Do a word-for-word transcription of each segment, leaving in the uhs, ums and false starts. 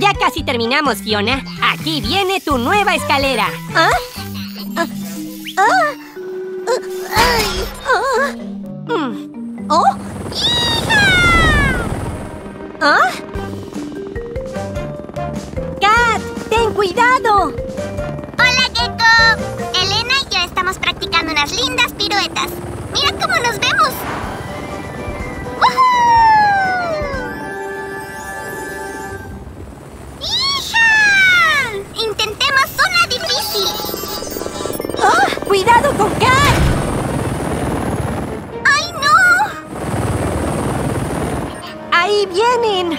Ya casi terminamos, Fiona. Aquí viene tu nueva escalera. ¿Ah? ¿Ah? ¿Ah? ¡Ay! ¡Ah! Mm. ¡Oh! ¿Ah? ¡Kat! ¡Ten cuidado! ¡Hola, Gecko! Elena y yo estamos practicando unas lindas piruetas. ¡Mira cómo nos vemos! ¡Woohoo! ¡Hija! ¡Intentemos una difícil! ¡Oh! ¡Cuidado con Kat! ¡Ay, no! ¡Ahí vienen!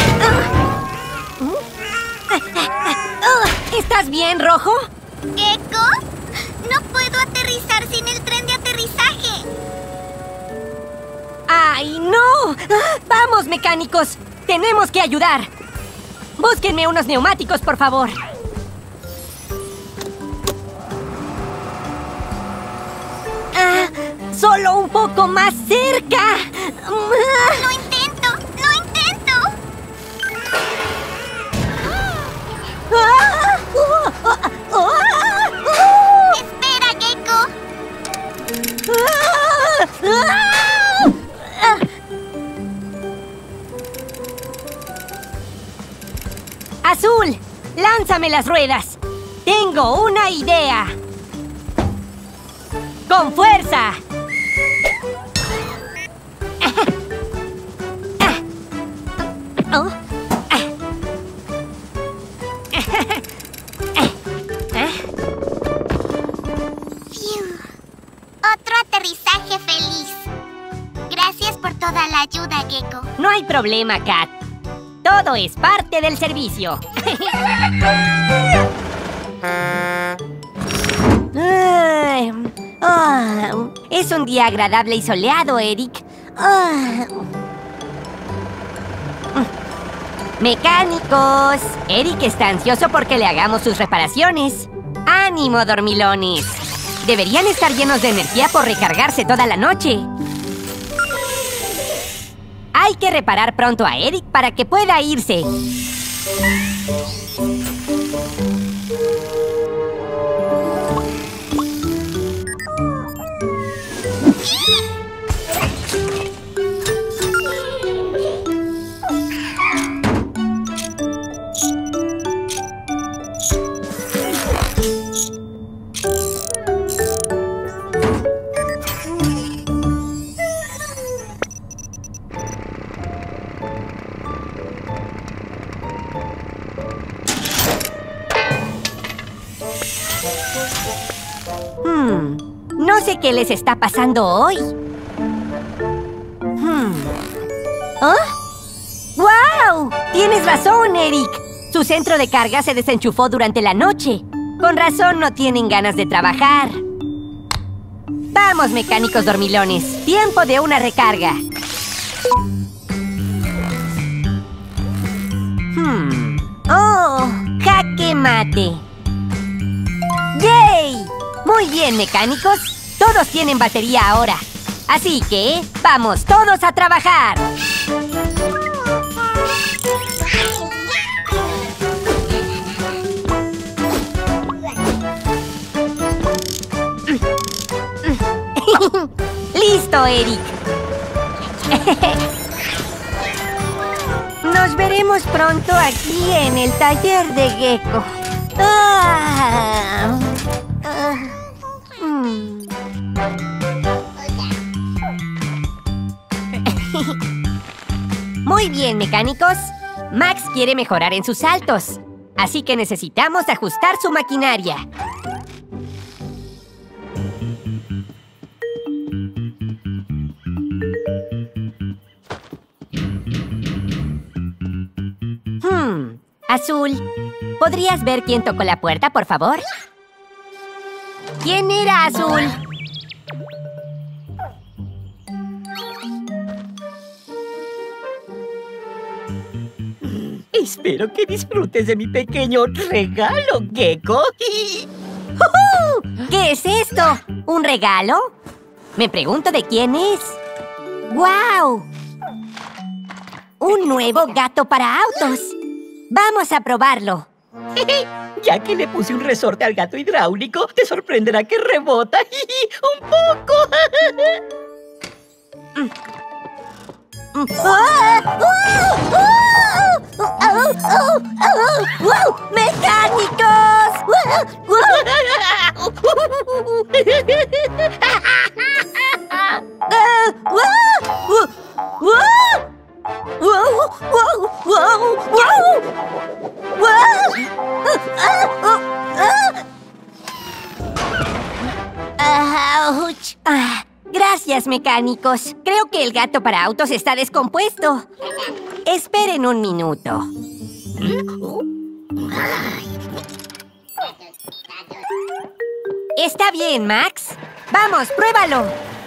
¿Estás bien, Rojo? ¿Gecko? No puedo aterrizar sin el tren de aterrizaje. ¡Ay, no! ¡Vamos, mecánicos! ¡Tenemos que ayudar! Búsquenme unos neumáticos, por favor. Ah, ¡solo un poco más cerca! ¡Lo intento! ¡Lo intento! ¡Ah! ¡Oh! ¡Oh! ¡Oh! ¡Oh! ¡Espera, Gecko! ¡Ah! ¡Ah! Azul, lánzame las ruedas. Tengo una idea. ¡Con fuerza! Oh. ¡Fiu! Otro aterrizaje feliz. Gracias por toda la ayuda, Gecko. No hay problema, Kat. Todo es parte del servicio. Ay, ah, es un día agradable y soleado, Eric. Ah. Mecánicos, Eric está ansioso porque le hagamos sus reparaciones. ¡Ánimo, dormilones! Deberían estar llenos de energía por recargarse toda la noche. Hay que reparar pronto a Eric para que pueda irse. Hmm, no sé qué les está pasando hoy. Hmm. ¿Ah? ¡Guau! Tienes razón, Eric. Su centro de carga se desenchufó durante la noche. Con razón no tienen ganas de trabajar. Vamos, mecánicos dormilones. Tiempo de una recarga. Hmm. ¡Oh! ¡Jaque mate! ¡Yay! Muy bien, mecánicos. Todos tienen batería ahora. Así que, ¡vamos todos a trabajar! ¡Listo, Eric! Nos veremos pronto aquí en el taller de Gecko. Ah, ah, mm. Muy bien, mecánicos. Max quiere mejorar en sus saltos, así que necesitamos ajustar su maquinaria. Hmm, Azul, ¿podrías ver quién tocó la puerta, por favor? ¿Quién era, Azul? Espero que disfrutes de mi pequeño regalo, Gecko. ¡Jujú! ¿Qué es esto? ¿Un regalo? Me pregunto de quién es. ¡Guau! Un nuevo gato para autos. Vamos a probarlo. Ya que le puse un resorte al gato hidráulico, te sorprenderá que rebota un poco. ¡Mecánicos! ¡Auch! Ah, gracias, mecánicos. Creo que el gato para autos está descompuesto. Esperen un minuto. Está bien, Max. Vamos, pruébalo.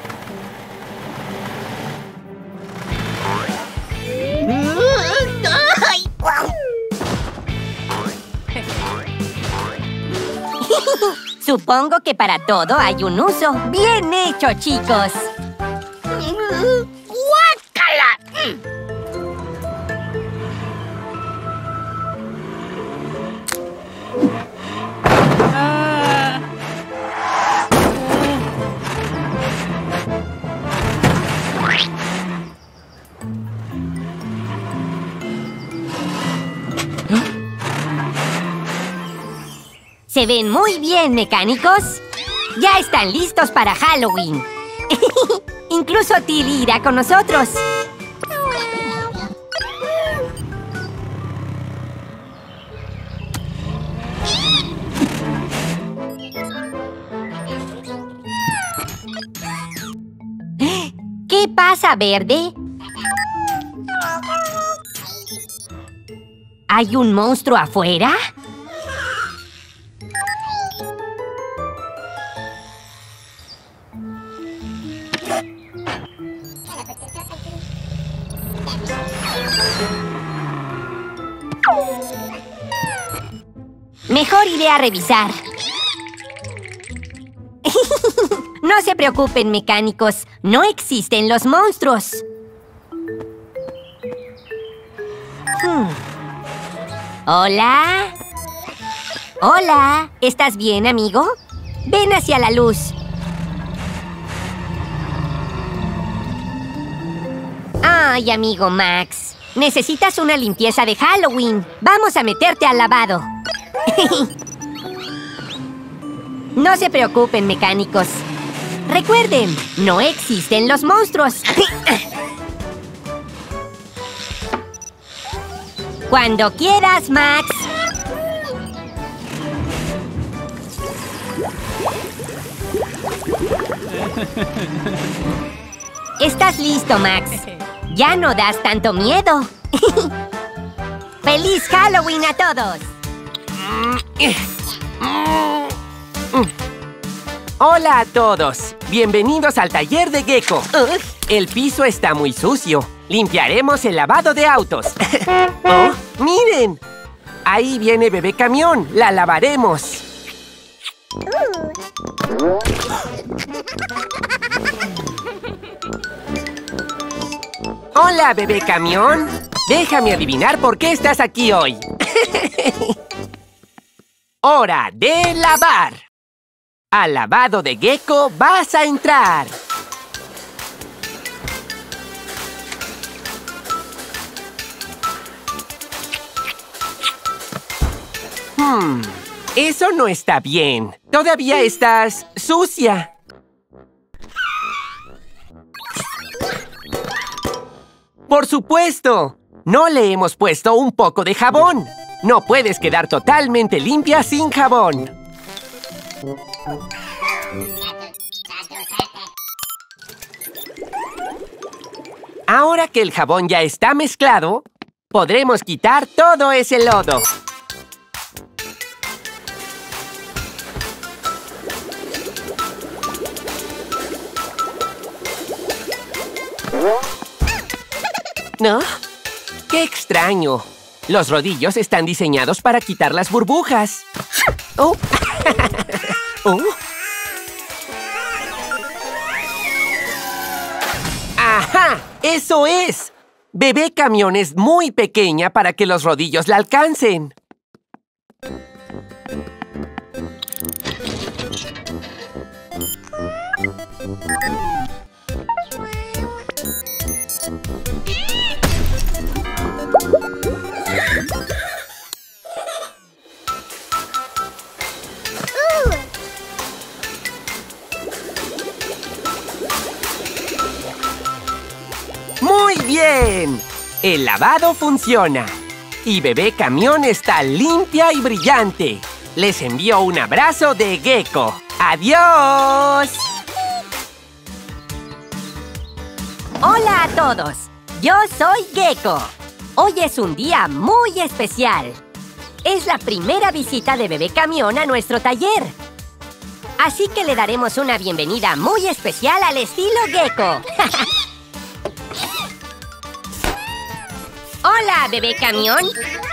Supongo que para todo hay un uso. ¡Bien hecho, chicos! ¡Guácala! ¿Se ven muy bien, mecánicos? Ya están listos para Halloween. Incluso Tilly irá con nosotros. ¿Qué pasa, Verde? ¿Hay un monstruo afuera? Mejor iré a revisar. No se preocupen, mecánicos. No existen los monstruos. Hmm. ¿Hola? ¿Hola? ¿Estás bien, amigo? Ven hacia la luz. Ay, amigo Max. Necesitas una limpieza de Halloween. Vamos a meterte al lavado. No se preocupen, mecánicos. Recuerden, no existen los monstruos. Cuando quieras, Max. ¿Estás listo, Max? Ya no das tanto miedo. ¡Feliz Halloween a todos! Hola a todos. Bienvenidos al taller de Gecko. El piso está muy sucio. Limpiaremos el lavado de autos. ¡Oh, miren! Ahí viene Bebé Camión. La lavaremos. Hola, Bebé Camión. Déjame adivinar por qué estás aquí hoy. ¡Hora de lavar! Al lavado de Gecko vas a entrar. Hmm, eso no está bien. Todavía estás sucia. ¡Por supuesto! No le hemos puesto un poco de jabón. No puedes quedar totalmente limpia sin jabón. Ahora que el jabón ya está mezclado, podremos quitar todo ese lodo. ¿No? ¡Qué extraño! Los rodillos están diseñados para quitar las burbujas. ¡Oh! ¡Oh! ¡Ajá! ¡Eso es! Bebé Camión es muy pequeña para que los rodillos la alcancen. ¡Muy bien! El lavado funciona. Y Bebé Camión está limpia y brillante. Les envío un abrazo de Gecko. ¡Adiós! Hola a todos. Yo soy Gecko. Hoy es un día muy especial. Es la primera visita de Bebé Camión a nuestro taller. Así que le daremos una bienvenida muy especial al estilo Gecko. Hola, Bebé Camión.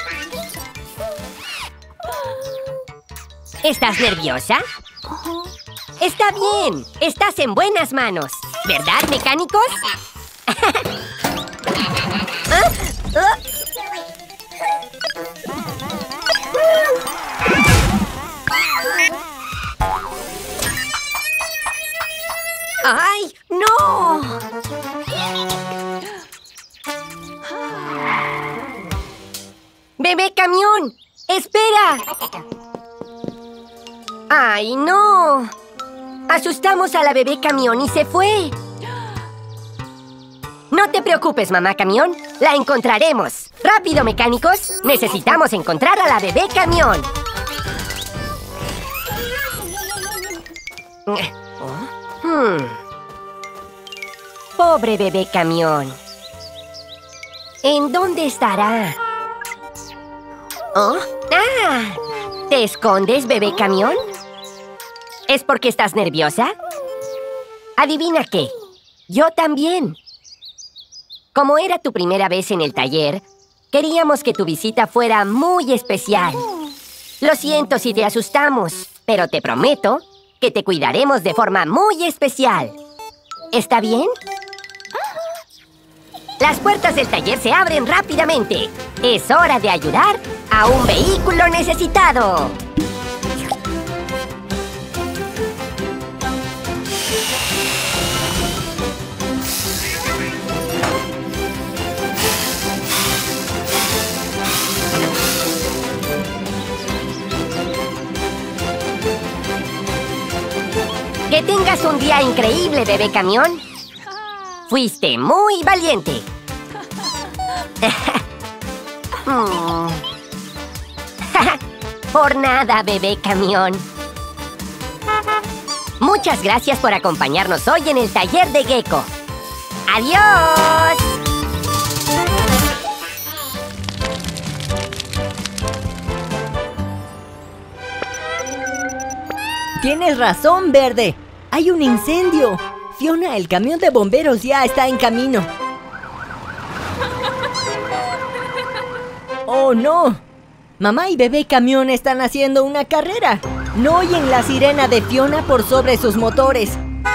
¿Estás nerviosa? Está bien, estás en buenas manos. ¿Verdad, mecánicos? ¿Ah? ¿Ah? ¡Ay, no! ¡Bebé Camión! ¡Espera! ¡Ay, no! Asustamos a la Bebé Camión y se fue. No te preocupes, mamá Camión. La encontraremos. ¡Rápido, mecánicos! Necesitamos encontrar a la Bebé Camión. Hmm. Pobre Bebé Camión. ¿En dónde estará? ¿Oh? ¡Ah! ¿Te escondes, Bebé Camión? ¿Es porque estás nerviosa? Adivina qué. Yo también. Como era tu primera vez en el taller, queríamos que tu visita fuera muy especial. Lo siento si te asustamos, pero te prometo que te cuidaremos de forma muy especial. ¿Está bien? Las puertas del taller se abren rápidamente. Es hora de ayudar a un vehículo necesitado. Que tengas un día increíble, Bebé Camión. Fuiste muy valiente. Hmm. Por nada, Bebé Camión. Muchas gracias por acompañarnos hoy en el taller de Gecko. ¡Adiós! Tienes razón, Verde. Hay un incendio. Fiona, el camión de bomberos ya está en camino. ¡Oh, no! Mamá y Bebé Camión están haciendo una carrera. No oyen la sirena de Fiona por sobre sus motores.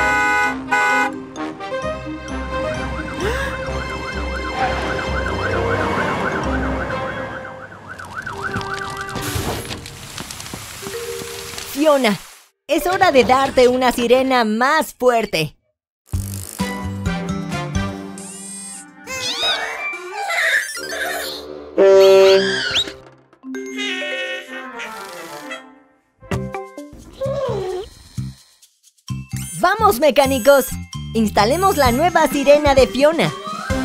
Fiona, es hora de darte una sirena más fuerte. ¡Vamos, mecánicos! Instalemos la nueva sirena de Fiona.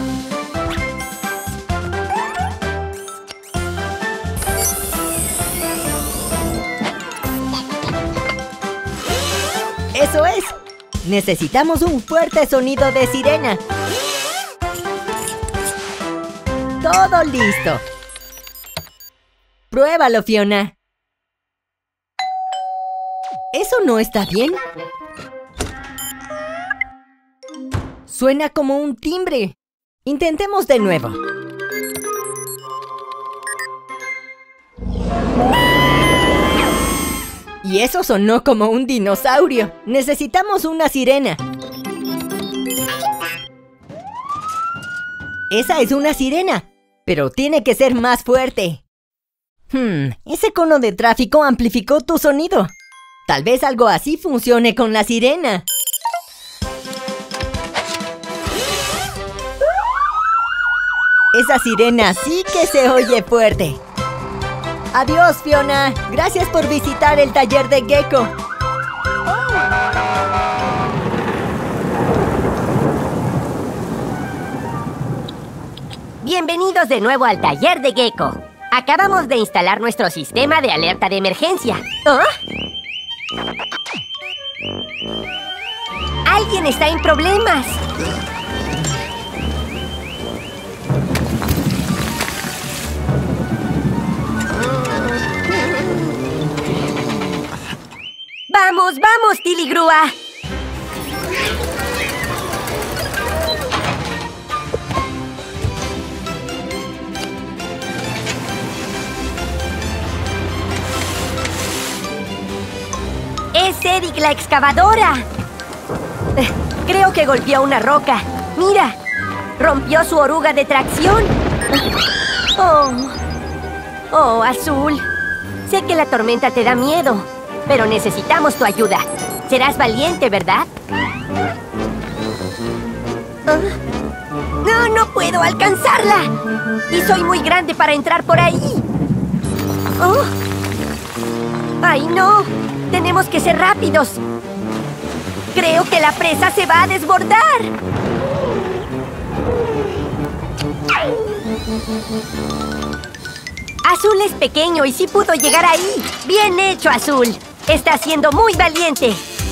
¡Eso es! Necesitamos un fuerte sonido de sirena. ¡Todo listo! Pruébalo, Fiona. ¿Eso no está bien? Suena como un timbre. Intentemos de nuevo. Y eso sonó como un dinosaurio. Necesitamos una sirena. Esa es una sirena, pero tiene que ser más fuerte. Hmm, ese cono de tráfico amplificó tu sonido. Tal vez algo así funcione con la sirena. Esa sirena sí que se oye fuerte. Adiós, Fiona. Gracias por visitar el taller de Gecko. Bienvenidos de nuevo al taller de Gecko. Acabamos de instalar nuestro sistema de alerta de emergencia. ¿Ah? ¡Alguien está en problemas! ¡Vamos, vamos, Tiligrúa! ¡Es Eric la excavadora! Eh, Creo que golpeó una roca. ¡Mira! Rompió su oruga de tracción. ¡Oh! ¡Oh, Azul! Sé que la tormenta te da miedo, pero necesitamos tu ayuda. Serás valiente, ¿verdad? ¿Ah? ¡No, no puedo alcanzarla! Y soy muy grande para entrar por ahí. ¡Oh! ¡Ay, no! ¡Tenemos que ser rápidos! Creo que la presa se va a desbordar. Azul es pequeño y sí pudo llegar ahí. ¡Bien hecho, Azul! Está siendo muy valiente.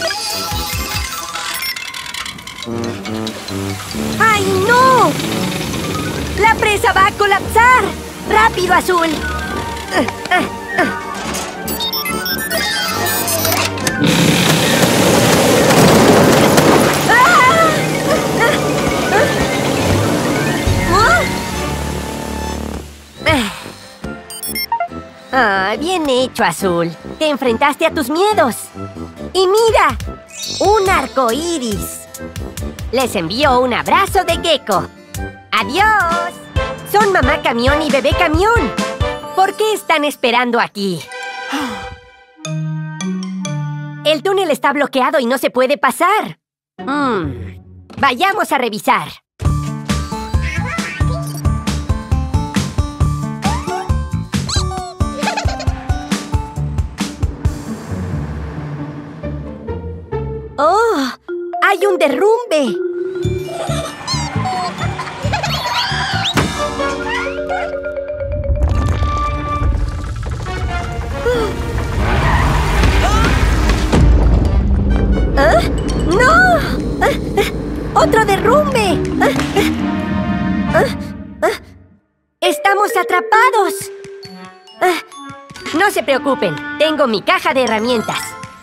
¡Ay, no! ¡La presa va a colapsar! ¡Rápido, Azul! Uh, uh, uh. Ah, bien hecho, Azul. Te enfrentaste a tus miedos. ¡Y mira! ¡Un arco iris! Les envío un abrazo de Gecko. ¡Adiós! Son Mamá Camión y Bebé Camión. ¿Por qué están esperando aquí? El túnel está bloqueado y no se puede pasar. Mm, vayamos a revisar. ¡Oh! ¡Hay un derrumbe! ¿Ah? ¡No! ¿Ah? ¡Otro derrumbe! ¿Ah? ¿Ah? ¿Ah? ¡Estamos atrapados! ¿Ah? No se preocupen, tengo mi caja de herramientas.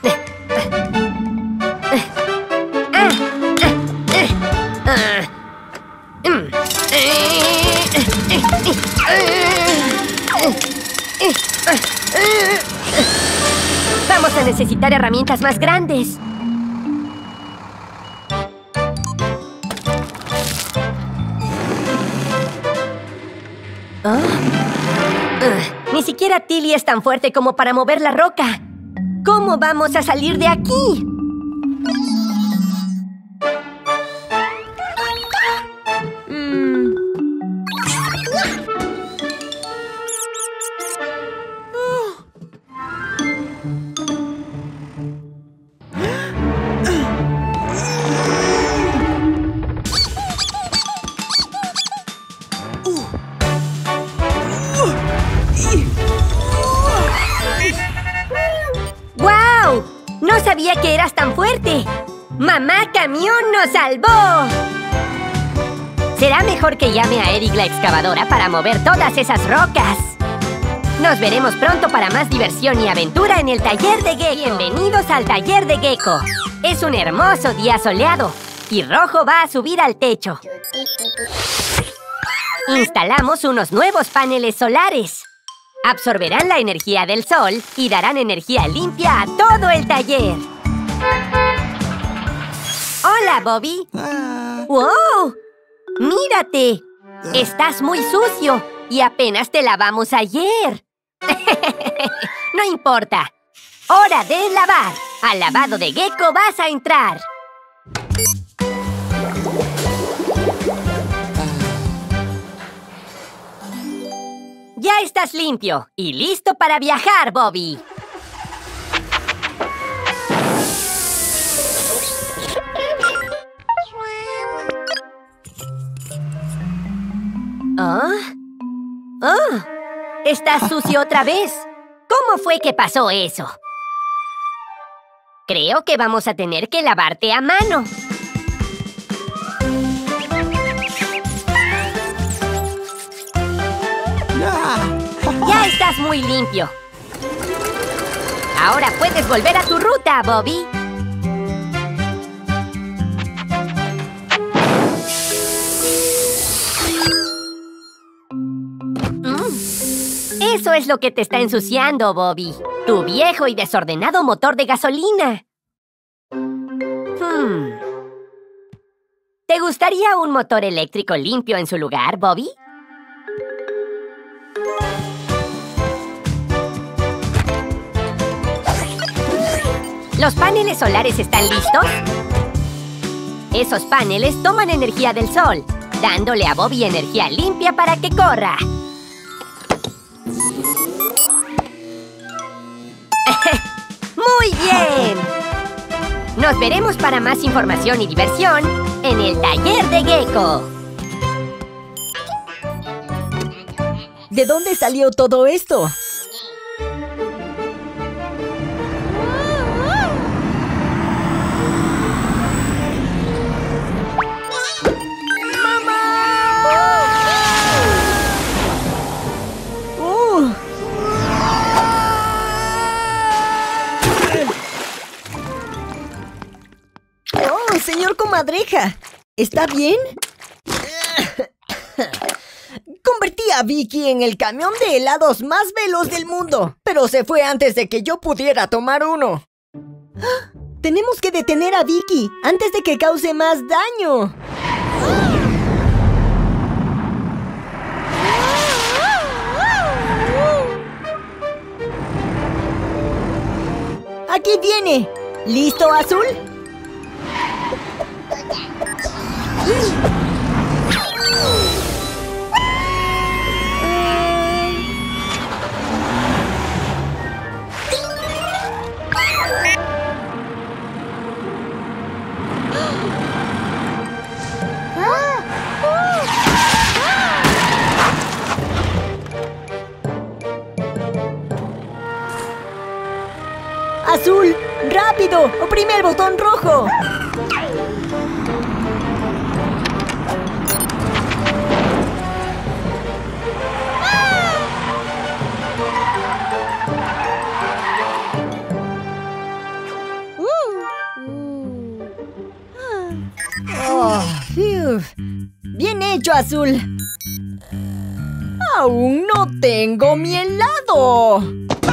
Vamos a necesitar herramientas más grandes. ¿Ah? Uh, ni siquiera Tilly es tan fuerte como para mover la roca. ¿Cómo vamos a salir de aquí? Mm. ¡Guau! ¡No sabía que eras tan fuerte! ¡Mamá Camión nos salvó! Será mejor que llame a Eric la excavadora para mover todas esas rocas. Nos veremos pronto para más diversión y aventura en el taller de Gecko. Bienvenidos al taller de Gecko. Es un hermoso día soleado y Rojo va a subir al techo. Instalamos unos nuevos paneles solares. Absorberán la energía del sol y darán energía limpia a todo el taller. ¡Hola, Bobby! ¡Wow! ¡Mírate! Estás muy sucio y apenas te lavamos ayer. No importa. ¡Hora de lavar! Al lavado de Gecko vas a entrar. Ya estás limpio y listo para viajar, Bobby. ¿Ah? ¡Ah! ¿Estás sucio otra vez? ¿Cómo fue que pasó eso? Creo que vamos a tener que lavarte a mano. Ya estás muy limpio. Ahora puedes volver a tu ruta, Bobby. Eso es lo que te está ensuciando, Bobby. Tu viejo y desordenado motor de gasolina. Hmm. ¿Te gustaría un motor eléctrico limpio en su lugar, Bobby? ¿Los paneles solares están listos? Esos paneles toman energía del sol, dándole a Bobby energía limpia para que corra. ¡Muy bien! Nos veremos para más información y diversión en el taller de Gecko. ¿De dónde salió todo esto? Señor Comadreja, ¿está bien? Convertí a Vicky en el camión de helados más veloz del mundo, pero se fue antes de que yo pudiera tomar uno. Tenemos que detener a Vicky antes de que cause más daño. Aquí viene. ¿Listo, Azul? ¡Azul! ¡Rápido! ¡Oprime el botón rojo! Oh, bien hecho, Azul. Aún no tengo mi helado.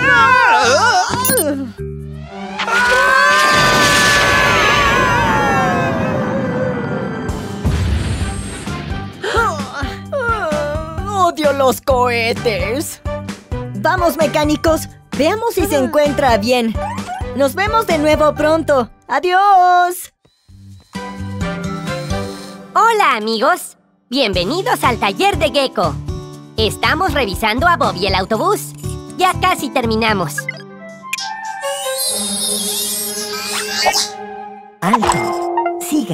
Odio los cohetes. Vamos, mecánicos. Veamos si se encuentra bien. Nos vemos de nuevo pronto. ¡Adiós! Hola, amigos. Bienvenidos al taller de Gecko. Estamos revisando a Bobby el autobús. Ya casi terminamos. Alto. Siga.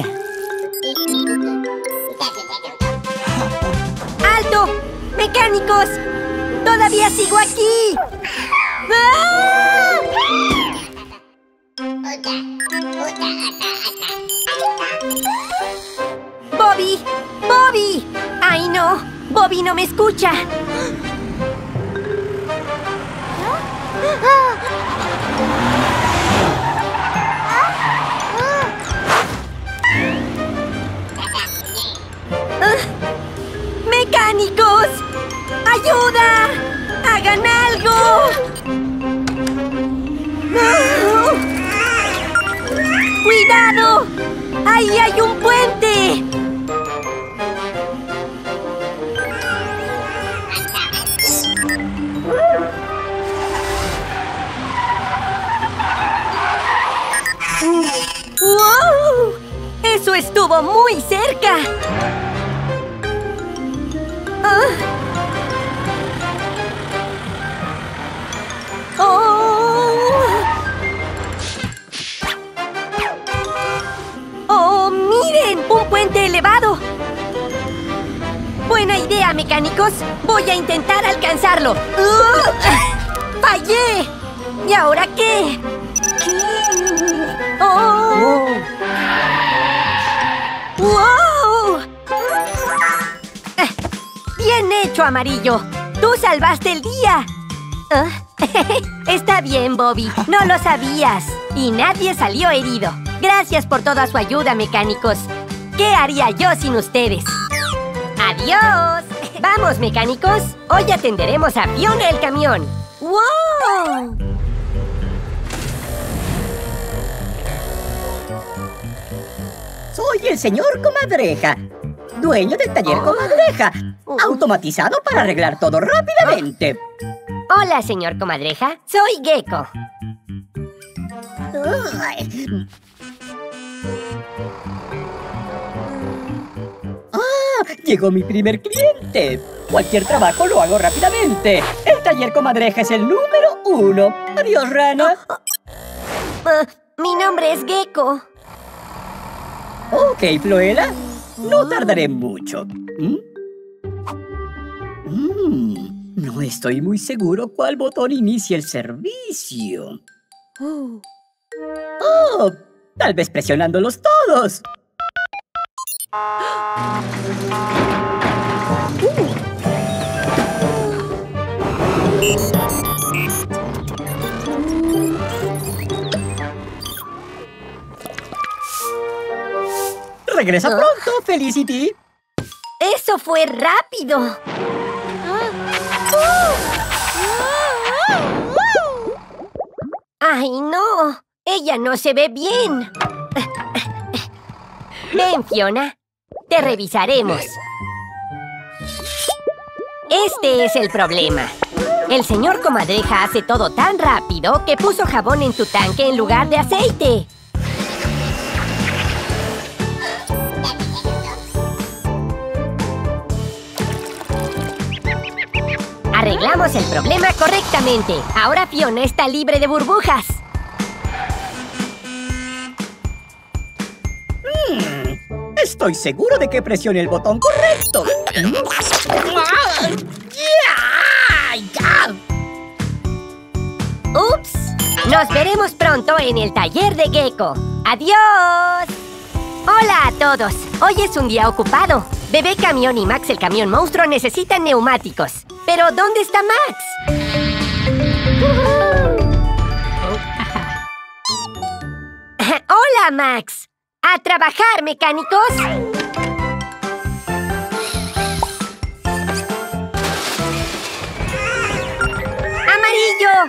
¡Alto! ¡Mecánicos! ¡Todavía sigo aquí! ¡Ah! ¡Bobby! ¡Bobby! ¡Ay, no! ¡Bobby no me escucha! ¡Mecánicos! ¡Ayuda! ¡Hagan algo! ¡No! ¡Cuidado! ¡Ahí hay un puente! ¡Wow! ¡Eso estuvo muy cerca! Ah. ¡Oh! ¡Oh, miren! ¡Un puente elevado! Buena idea, mecánicos. Voy a intentar alcanzarlo. ¡Uh! ¡Fallé! ¿Y ahora qué? ¡Oh! ¡Wow! Eh, ¡Bien hecho, Amarillo! ¡Tú salvaste el día! Ah, está bien, Bobby. No lo sabías. Y nadie salió herido. Gracias por toda su ayuda, mecánicos. ¿Qué haría yo sin ustedes? ¡Adiós! Vamos, mecánicos. Hoy atenderemos a Fiona el camión. ¡Wow! Soy el señor Comadreja, dueño del taller Comadreja, automatizado para arreglar todo rápidamente. Hola, señor Comadreja. Soy Gecko. Ay. ¡Ah! Llegó mi primer cliente. Cualquier trabajo lo hago rápidamente. El taller Comadreja es el número uno. Adiós, rana. Uh, mi nombre es Gecko. Ok, Floela. No tardaré mucho. ¿Mm? Mm, no estoy muy seguro cuál botón inicia el servicio. Uh. Oh, tal vez presionándolos todos. Regresa pronto, Felicity. ¡Eso fue rápido! ¡Ay, no! ¡Ella no se ve bien! Ven, Fiona. Te revisaremos. Este es el problema. El señor Comadreja hace todo tan rápido que puso jabón en tu tanque en lugar de aceite. Arreglamos el problema correctamente. Ahora Fiona está libre de burbujas. Hmm, estoy seguro de que presione el botón correcto. ¡Ups! Nos veremos pronto en el taller de Gecko. ¡Adiós! ¡Hola a todos! Hoy es un día ocupado. Bebé Camión y Max el Camión Monstruo necesitan neumáticos. ¿Pero dónde está Max? ¡Hola, Max! ¡A trabajar, mecánicos! ¡Amarillo!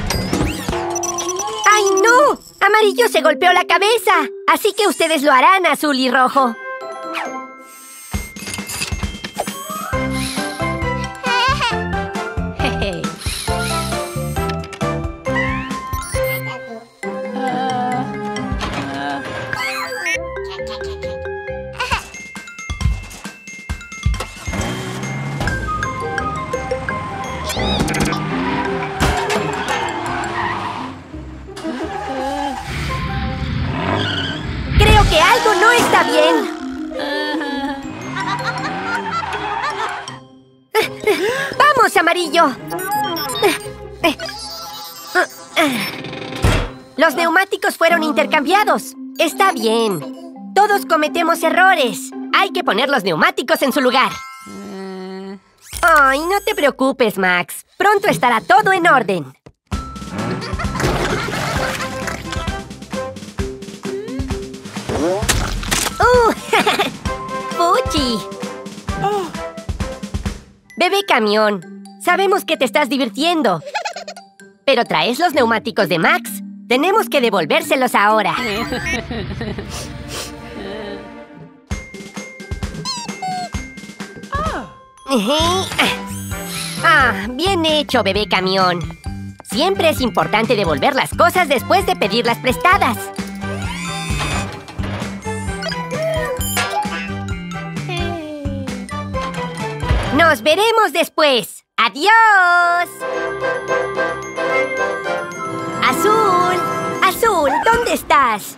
¡Ay, no! Amarillo se golpeó la cabeza. Así que ustedes lo harán, azul y rojo. Creo que algo no está bien. ¡Vamos, Amarillo! Los neumáticos fueron intercambiados. Está bien. Todos cometemos errores. Hay que poner los neumáticos en su lugar. Ay, no te preocupes, Max. Pronto estará todo en orden. ¡Uh! ¡Fuchi! Oh. Bebé Camión, sabemos que te estás divirtiendo. Pero traes los neumáticos de Max. Tenemos que devolvérselos ahora. Ah, bien hecho, Bebé Camión. Siempre es importante devolver las cosas después de pedirlas prestadas. ¡Nos veremos después! ¡Adiós! ¡Azul! ¡Azul! ¿Dónde estás?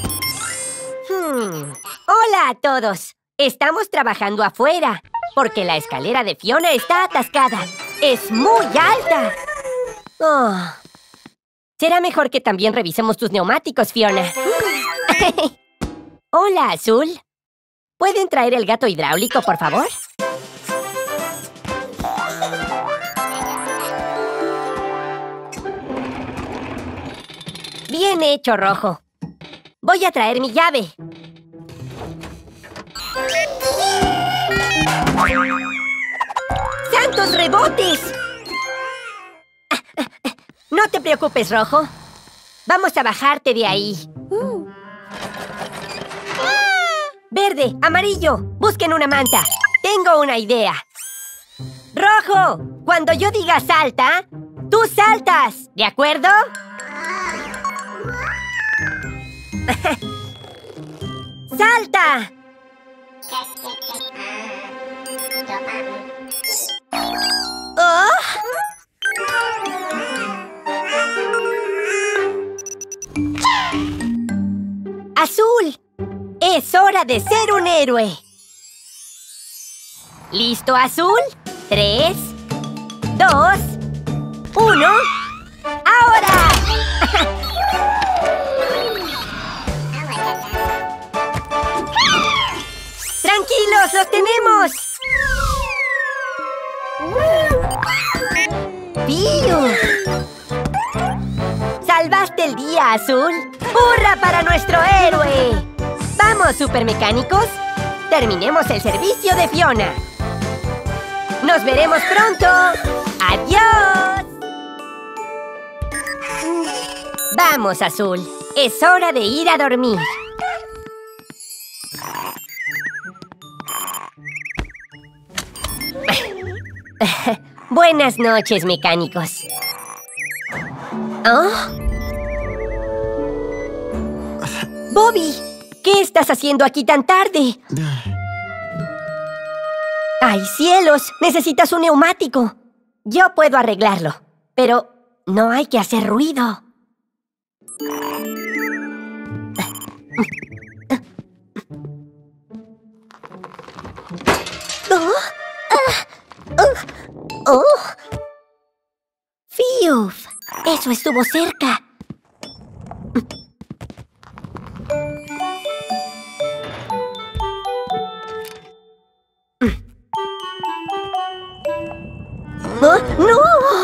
Hmm. ¡Hola a todos! Estamos trabajando afuera, porque la escalera de Fiona está atascada. ¡Es muy alta! Oh. Será mejor que también revisemos tus neumáticos, Fiona. Hola, Azul. ¿Pueden traer el gato hidráulico, por favor? Bien hecho, Rojo. Voy a traer mi llave. ¡Santos rebotes! No te preocupes, Rojo. Vamos a bajarte de ahí. Uh. Verde, amarillo, busquen una manta. Tengo una idea. Rojo, cuando yo diga salta, tú saltas, ¿de acuerdo? ¡Salta! ¡Oh! ¡Azul! ¡Es hora de ser un héroe! ¿Listo, Azul? Tres, dos, uno... ¡Ahora! ¡Tranquilos, los tenemos! ¡Pío! ¡Salvaste el día, Azul! ¡Hurra para nuestro héroe! ¡Vamos, supermecánicos! Terminemos el servicio de Fiona. ¡Nos veremos pronto! ¡Adiós! Vamos, Azul. Es hora de ir a dormir. Buenas noches, mecánicos. ¿Oh? ¡Bobby! ¿Qué estás haciendo aquí tan tarde? ¡Ay, cielos! Necesitas un neumático. Yo puedo arreglarlo, pero no hay que hacer ruido. Oh, oh, oh. ¡Fiuf! Eso estuvo cerca. ¡Oh, no!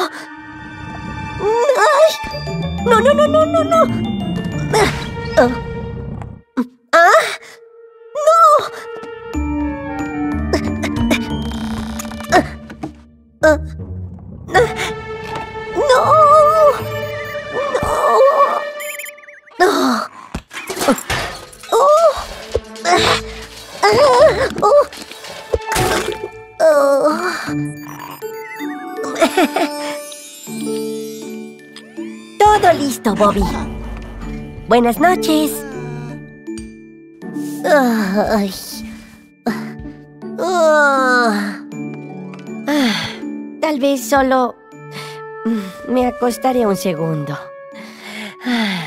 ¡Ay! ¡No, no, no, no, no, no! ¡Ah! ¡Ah! ¡No! ¡Ah! ¡No! ¡No! ¡No! ¡Oh! ¡Ah! ¡Oh! ¡Oh! Todo listo, Bobby. Buenas noches. Ay. Oh. Ah, tal vez solo me acostaré un segundo. Ah.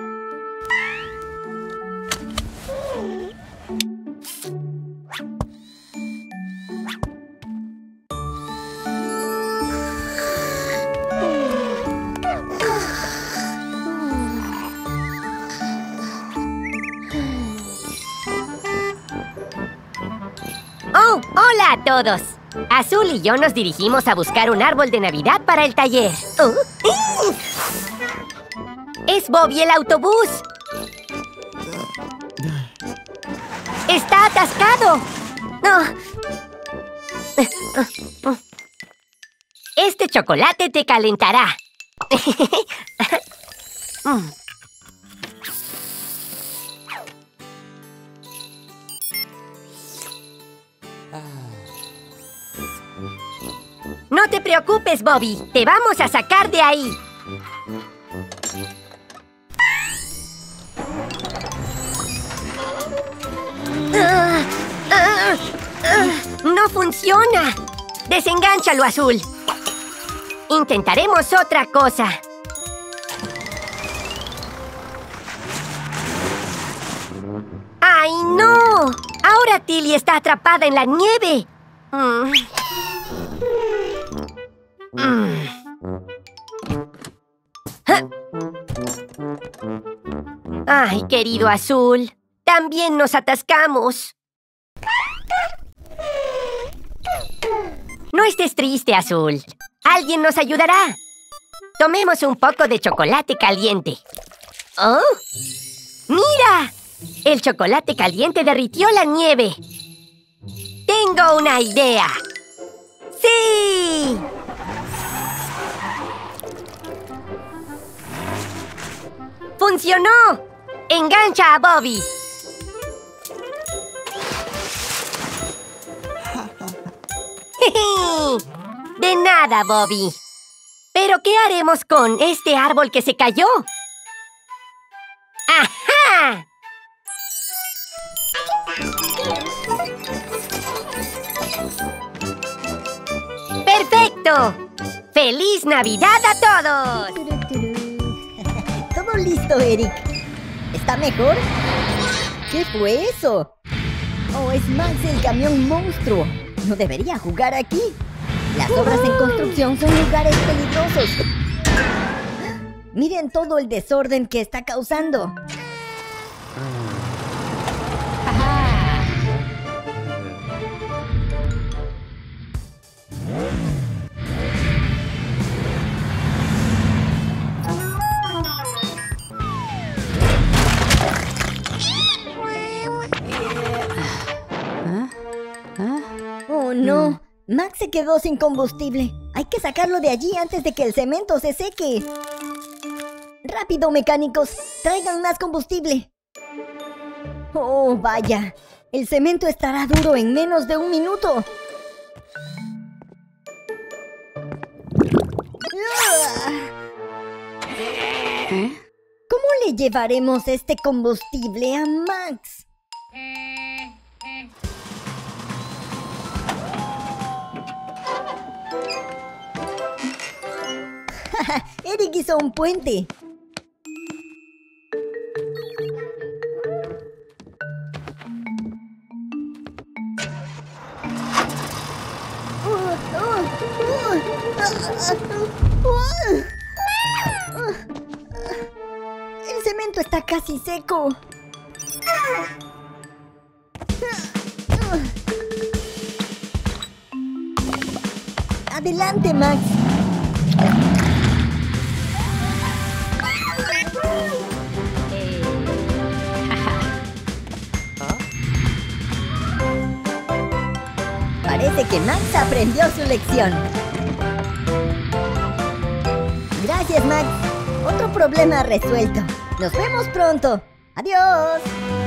¡Oh! ¡Hola a todos! Azul y yo nos dirigimos a buscar un árbol de Navidad para el taller. Oh. ¡Es Bobby el autobús! ¡Está atascado! Oh. Este chocolate te calentará. No te preocupes, Bobby. Te vamos a sacar de ahí. Uh, uh, uh, no funciona. Desengánchalo, Azul. Intentaremos otra cosa. ¡Ay, no! Ahora Tilly está atrapada en la nieve. Mm. Mm. ¡Ah! Ay, querido Azul, también nos atascamos. No estés triste, Azul. Alguien nos ayudará. Tomemos un poco de chocolate caliente. ¡Oh! ¡Mira! El chocolate caliente derritió la nieve. ¡Tengo una idea! ¡Sí! ¡Funcionó! ¡Engancha a Bobby! De nada, Bobby. ¿Pero qué haremos con este árbol que se cayó? ¡Ajá! ¡Perfecto! ¡Feliz Navidad a todos! Todo listo, Eric. ¿Está mejor? ¿Qué fue eso? Oh, es Max, el camión monstruo. No debería jugar aquí. Las obras en construcción son lugares peligrosos. Miren todo el desorden que está causando. Oh, no. Max se quedó sin combustible. Hay que sacarlo de allí antes de que el cemento se seque. ¡Rápido, mecánicos! ¡Traigan más combustible! Oh, vaya. El cemento estará duro en menos de un minuto. ¿Cómo le llevaremos este combustible a Max? Eric hizo un puente. El cemento está casi seco. Adelante, Max. Parece que Max aprendió su lección. Gracias, Max. Otro problema resuelto. Nos vemos pronto. ¡Adiós!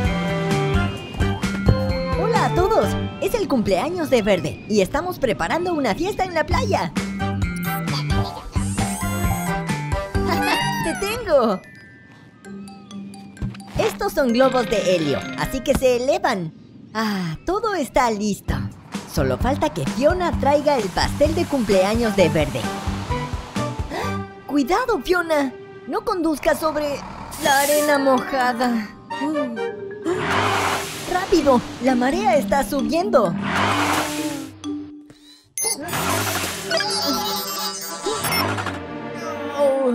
Hola a todos. Es el cumpleaños de Verde y estamos preparando una fiesta en la playa. ¡Te tengo! Estos son globos de helio, así que se elevan. Ah, todo está listo. Solo falta que Fiona traiga el pastel de cumpleaños de Verde. ¡Cuidado, Fiona! No conduzca sobre la arena mojada. Uh. ¡Rápido! ¡La marea está subiendo! Oh.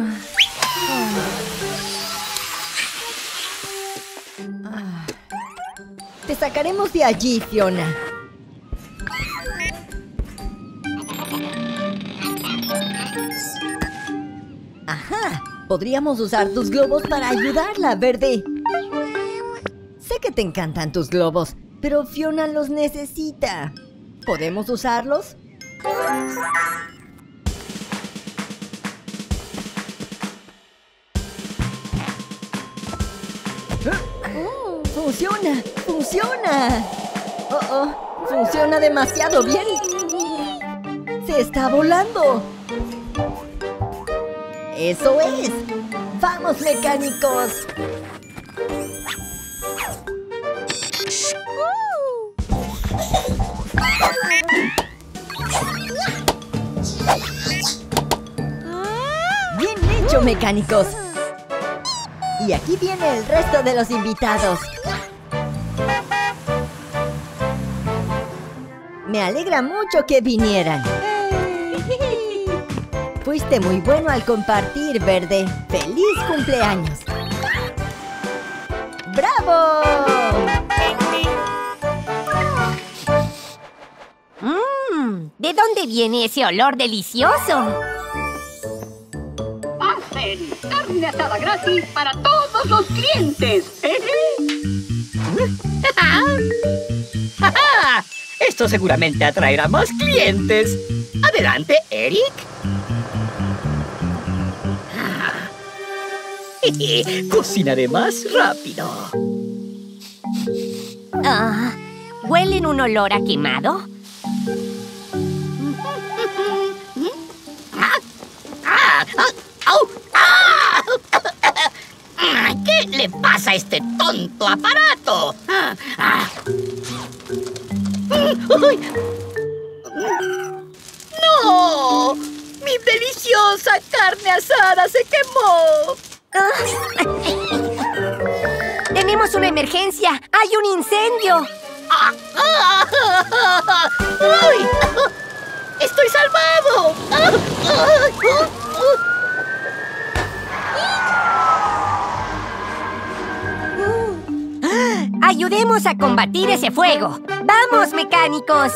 Ah. Te sacaremos de allí, Fiona. Ajá, podríamos usar tus globos para ayudarla, Verde. Sé que te encantan tus globos, pero Fiona los necesita. ¿Podemos usarlos? Oh, ¡funciona! ¡Funciona! Oh, oh, ¡funciona demasiado bien! ¡Se está volando! ¡Eso es! ¡Vamos, mecánicos! mecánicos. Y aquí viene el resto de los invitados. Me alegra mucho que vinieran. Fuiste muy bueno al compartir, Verde. ¡Feliz cumpleaños! ¡Bravo! Mmm, ¿de dónde viene ese olor delicioso? Hacen carne asada gratis para todos los clientes. Esto seguramente atraerá más clientes. Adelante, Eric. Cocinaré más rápido. Ah, ¿huelen un olor a quemado? Ah, ah, au, ah. ¿Qué le pasa a este tonto aparato? Ah, ah. ¡Uy! ¡No! ¡Mi deliciosa carne asada se quemó! ¡Tenemos una emergencia! ¡Hay un incendio! ¡Ah! ¡Ah! ¡Uy! ¡Estoy salvado! ¡Ah! ¡Ah! ¡Ah! ¡Ayudemos a combatir ese fuego! ¡Vamos, mecánicos!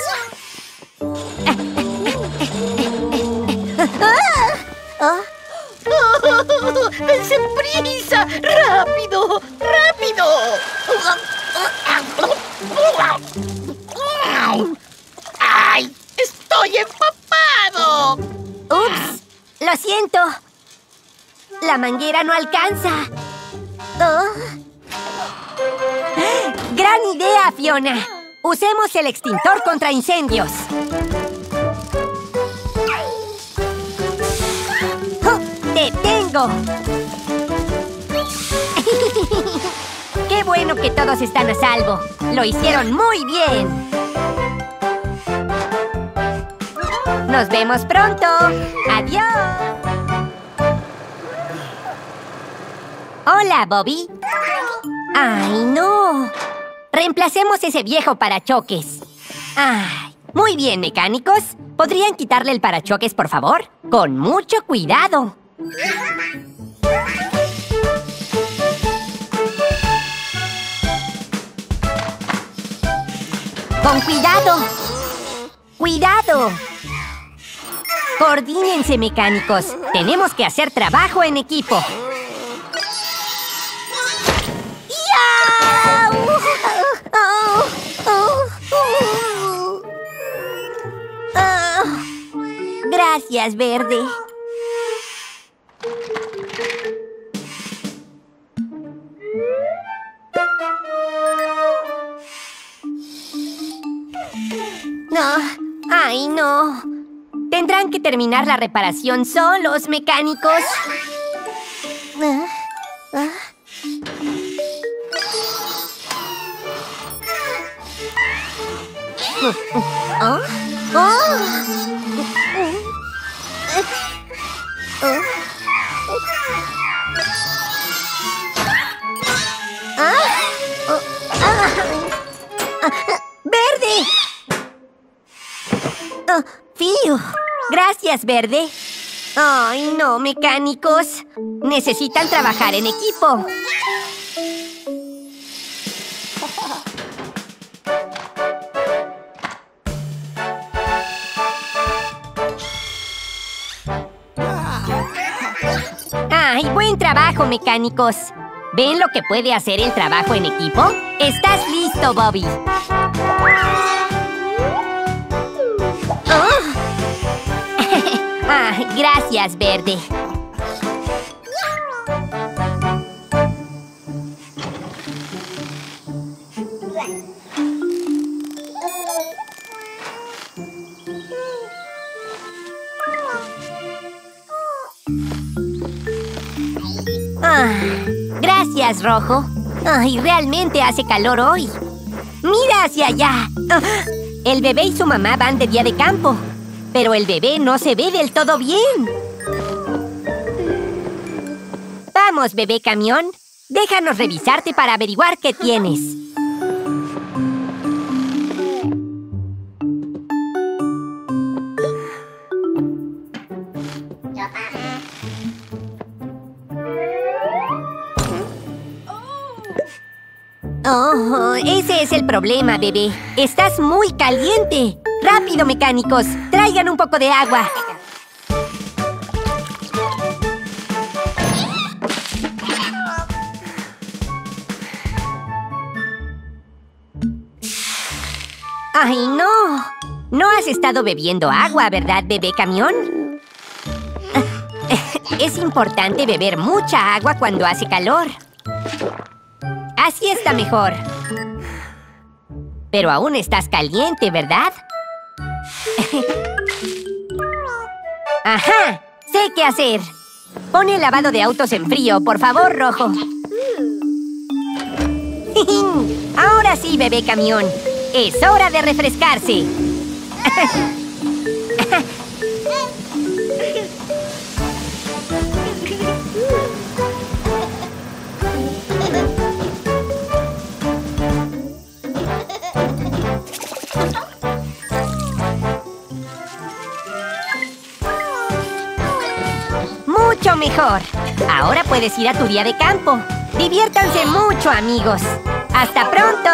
¡Dense prisa! ¡Rápido! ¡Rápido! ¡Ay! ¡Estoy empapado! ¡Ups! ¡Lo siento! La manguera no alcanza. Oh. ¡Gran idea, Fiona! Usemos el extintor contra incendios. ¡Oh! ¡Te tengo! ¡Qué bueno que todos están a salvo! ¡Lo hicieron muy bien! ¡Nos vemos pronto! ¡Adiós! ¡Hola, Bobby! ¡Ay, no! Reemplacemos ese viejo parachoques. ¡Ay! Muy bien, mecánicos. ¿Podrían quitarle el parachoques, por favor? ¡Con mucho cuidado! ¡Con cuidado! ¡Cuidado! Coordínense, mecánicos. Tenemos que hacer trabajo en equipo. ¡Ya! Oh, oh, oh. Oh. Gracias, Verde. No. ¡Ay, no! Tendrán que terminar la reparación solos, mecánicos. Ah, ah. ¿Oh? ¿Oh? ¿Oh? ¿Ah? Oh, ah. ¡Verde! Oh, ¡Fío! Gracias, Verde. ¡Ay, no, mecánicos! Necesitan trabajar en equipo. ¡Ay, buen trabajo, mecánicos! ¿Ven lo que puede hacer el trabajo en equipo? ¿Estás listo, Bobby? Oh. Ah, gracias, Verde. Ah, gracias, Rojo. Ay, realmente hace calor hoy. ¡Mira hacia allá! Ah, el bebé y su mamá van de día de campo. Pero el bebé no se ve del todo bien. Vamos, bebé camión. Déjanos revisarte para averiguar qué tienes. Oh, ese es el problema, bebé. Estás muy caliente. ¡Rápido, mecánicos! ¡Traigan un poco de agua! ¡Ay, no! No has estado bebiendo agua, ¿verdad, bebé camión? Es importante beber mucha agua cuando hace calor. Así está mejor. Pero aún estás caliente, ¿verdad? ¡Ajá! Sé qué hacer. Pon el lavado de autos en frío, por favor, Rojo. Ahora sí, bebé camión. Es hora de refrescarse. Mucho mejor. Ahora puedes ir a tu día de campo. Diviértanse mucho, amigos. ¡Hasta pronto!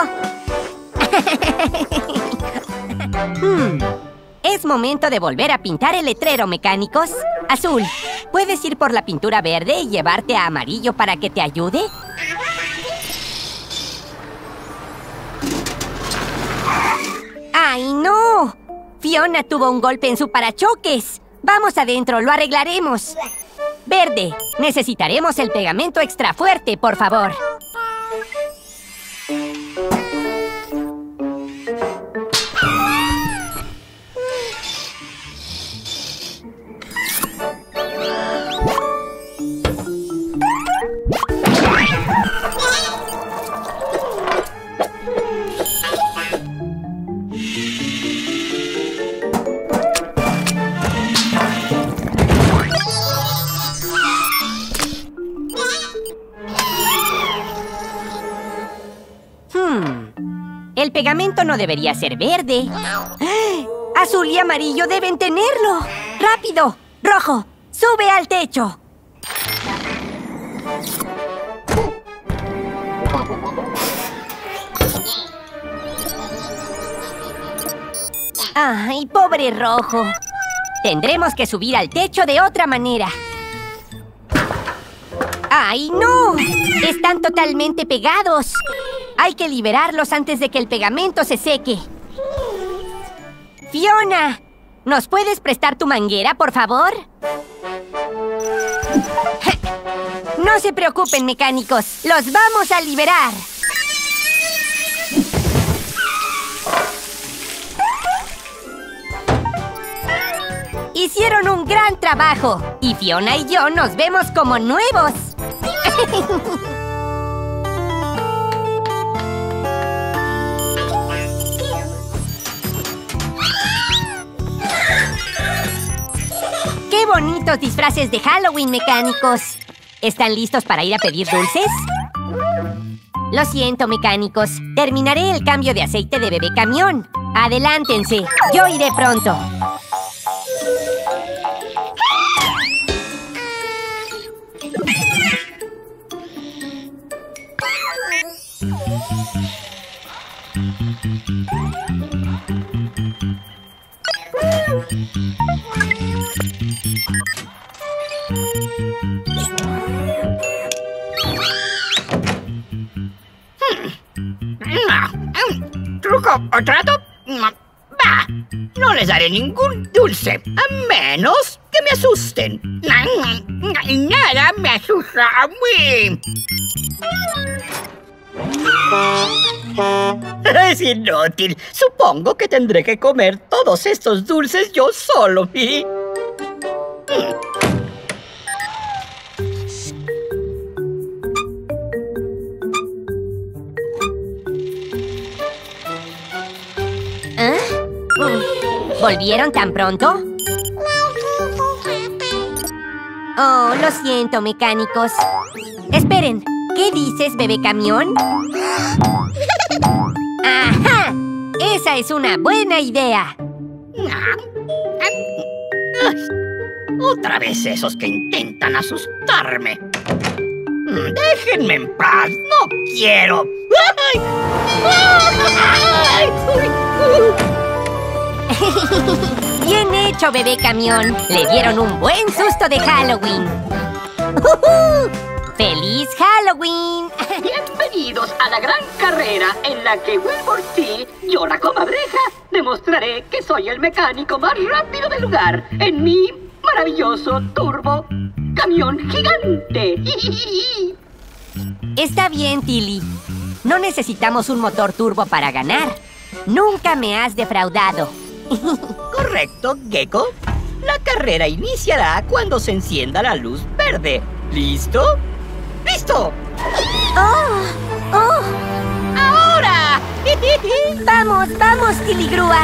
hmm. Es momento de volver a pintar el letrero, mecánicos. Azul, ¿puedes ir por la pintura verde y llevarte a amarillo para que te ayude? ¡Ay, no! Fiona tuvo un golpe en su parachoques. Vamos adentro, lo arreglaremos. Verde, necesitaremos el pegamento extra fuerte, por favor. El pegamento no debería ser verde. Azul y amarillo deben tenerlo. ¡Rápido! ¡Rojo! ¡Sube al techo! ¡Ay, pobre Rojo! Tendremos que subir al techo de otra manera. ¡Ay, no! ¡Están totalmente pegados! Hay que liberarlos antes de que el pegamento se seque. ¡Fiona! ¿Nos puedes prestar tu manguera, por favor? No se preocupen, mecánicos. ¡Los vamos a liberar! Hicieron un gran trabajo. Y Fiona y yo nos vemos como nuevos. ¡Qué bonitos disfraces de Halloween, mecánicos! ¿Están listos para ir a pedir dulces? Lo siento, mecánicos. Terminaré el cambio de aceite de bebé camión. Adelántense. Yo iré pronto. ¿Truco o trato? Bah, no les daré ningún dulce, a menos que me asusten. Nada me asusta a mí. Es inútil. Supongo que tendré que comer todos estos dulces yo solo. ¿Sí? ¿Eh? ¿Volvieron tan pronto? Oh, lo siento, mecánicos. Esperen, ¿qué dices, bebé camión? ¡Ajá! Esa es una buena idea. Otra vez esos que intentan asustarme. Déjenme en paz, no quiero. ¡Ay! ¡Ay! Bien hecho, bebé camión. Le dieron un buen susto de Halloween. ¡Uhú! ¡Feliz Halloween! Bienvenidos a la gran carrera en la que Wilbur T, yo la comadreja, demostraré que soy el mecánico más rápido del lugar en mi maravilloso turbo camión gigante. Está bien, Tilly. No necesitamos un motor turbo para ganar. Nunca me has defraudado. Correcto, Gecko. La carrera iniciará cuando se encienda la luz verde. ¿Listo? ¡Listo! ¡Oh! ¡Oh! ¡Ahora! ¡Vamos, vamos, Tilly Grúa!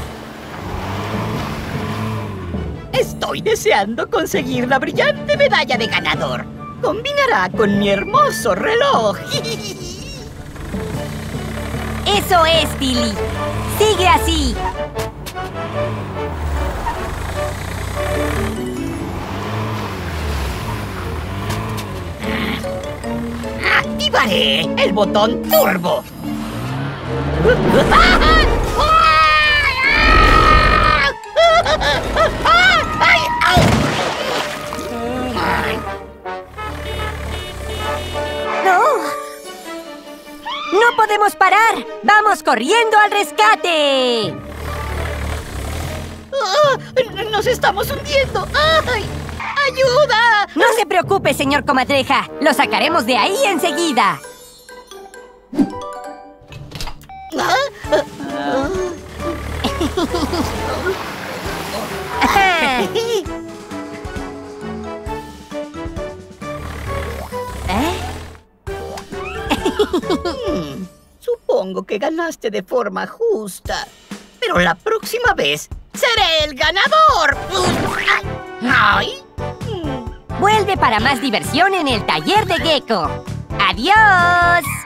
Estoy deseando conseguir la brillante medalla de ganador. Combinará con mi hermoso reloj. ¡Eso es, Tilly! ¡Sigue así! Activaré el botón turbo. ¡No! ¡No podemos parar! ¡Vamos corriendo al rescate! ¡Ah! ¡Nos estamos hundiendo! ¡Ay! ¡Ayuda! No se preocupe, señor Comadreja. Lo sacaremos de ahí enseguida. ¿Eh? Hmm, supongo que ganaste de forma justa. Pero la próxima vez seré el ganador. ¡Ay! Vuelve para más diversión en el taller de Gecko. ¡Adiós!